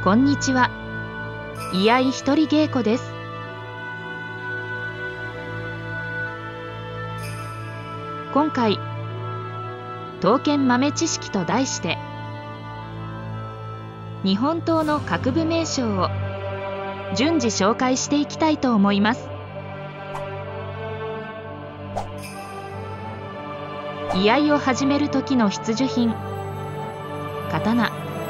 こんにちは。居合一人稽古です。今回、刀剣豆知識と題して、日本刀の各部名称を順次紹介していきたいと思います。居合を始める時の必需品、刀。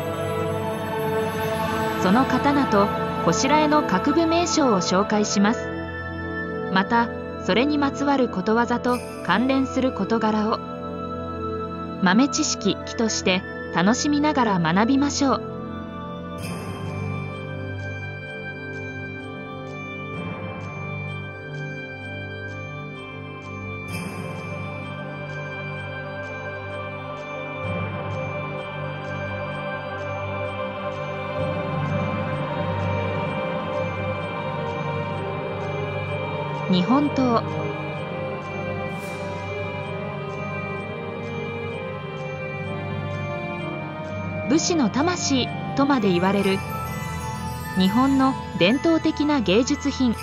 その刀とこしらえの各部名称を紹介します。また、それにまつわることわざと関連する事柄を豆知識として楽しみながら学びましょう。日本刀。武士の魂とまで言われる日本の伝統的な芸術品。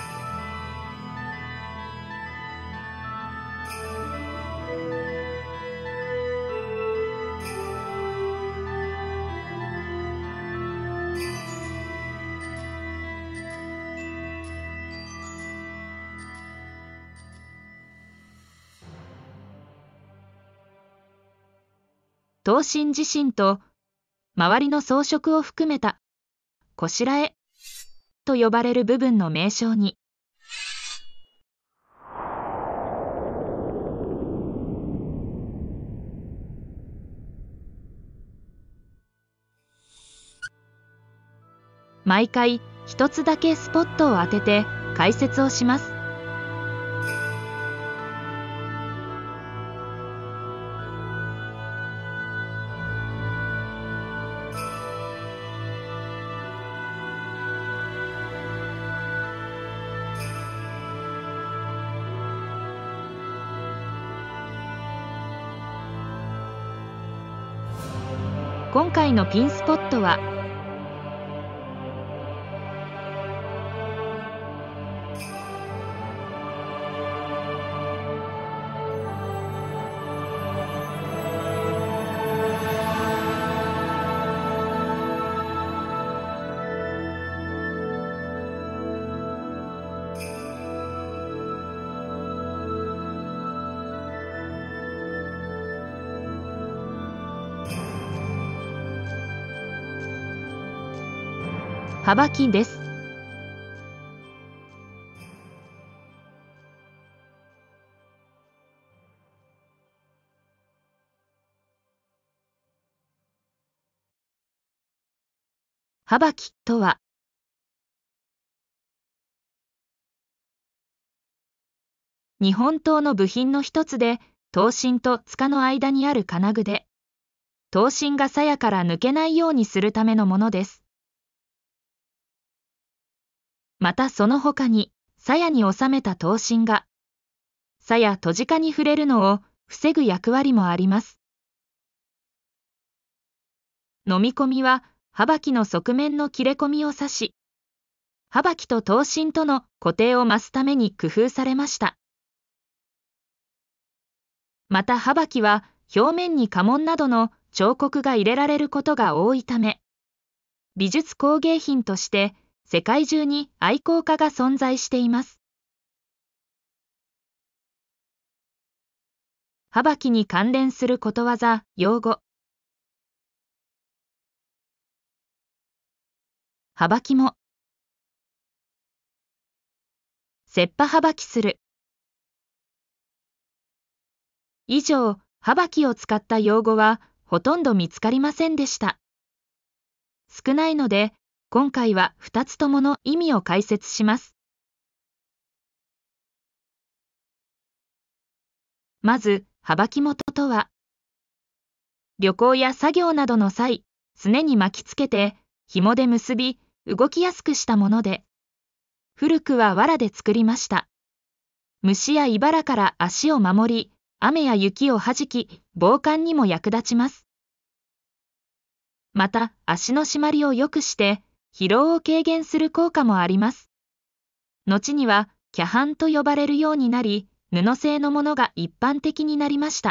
刀身自身と周りの装飾を含めたこしらえと呼ばれる部分の名称に毎回一つだけスポットを当てて解説をします。今回のピンスポットは幅木です。幅木とは、日本刀の部品の一つで、刀身と柄の間にある金具で、刀身が鞘から抜けないようにするためのものです。またその他に、鞘に収めた刀身が、鞘戸近に触れるのを防ぐ役割もあります。飲み込みは、幅木の側面の切れ込みを指し、幅木と刀身との固定を増すために工夫されました。また幅木は、表面に家紋などの彫刻が入れられることが多いため、美術工芸品として、世界中に愛好家が存在しています。幅木に関連することわざ、用語。幅木も。切羽幅木する。以上、幅木を使った用語はほとんど見つかりませんでした。少ないので、今回は2つともの意味を解説します。まず、幅木元とは、旅行や作業などの際、すねに巻きつけて、紐で結び、動きやすくしたもので、古くは藁で作りました。虫や茨から足を守り、雨や雪をはじき、防寒にも役立ちます。また、足の締まりを良くして、 疲労を軽減する効果もあります。後にはキャハンと呼ばれるようになり、布製のものが一般的になりました。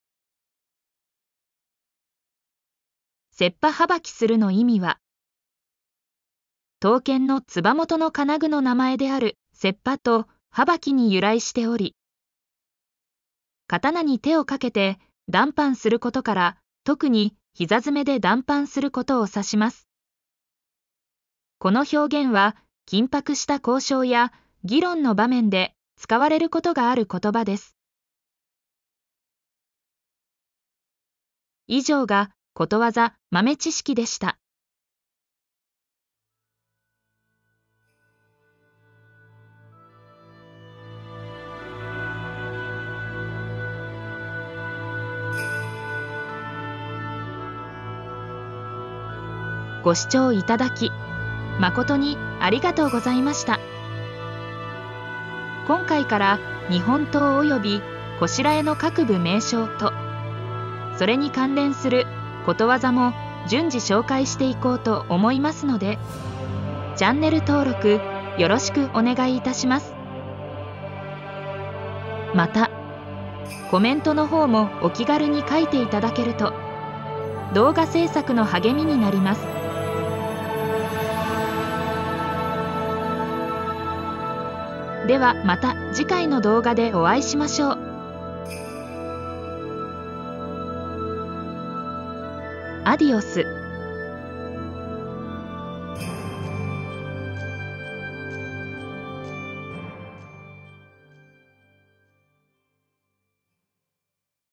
切羽はばきするの意味は、刀剣のつば元の金具の名前である切羽とはばきに由来しており、刀に手をかけて談判することから、特に膝詰めで談判することを指します。この表現は、緊迫した交渉や議論の場面で使われることがある言葉です。以上がことわざ豆知識でした。ご視聴いただき、誠にありがとうございました。今回から日本刀及びこしらえの各部名称と、それに関連することわざも順次紹介していこうと思いますので、チャンネル登録よろしくお願いいたします。また、コメントの方もお気軽に書いていただけると、動画制作の励みになります。ではまた次回の動画でお会いしましょう。アディオス。